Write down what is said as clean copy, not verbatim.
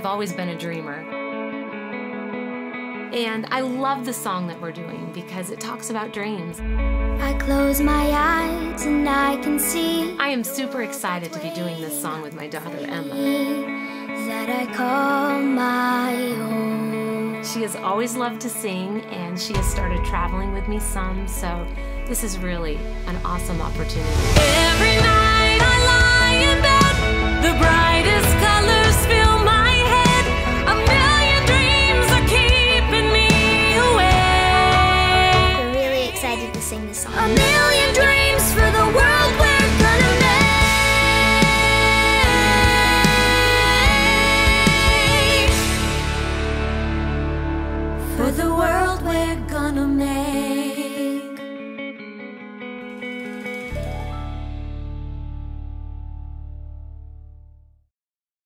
I've always been a dreamer. And I love the song that we're doing because it talks about dreams. I close my eyes and I can see. I am super excited to be doing this song with my daughter, Emma. That I call my own. She has always loved to sing, and she has started traveling with me some, so this is really an awesome opportunity. Every night I lie in bed, the brightest colors fill my head. A million dreams are keeping me awake. We're really excited to sing this song. A million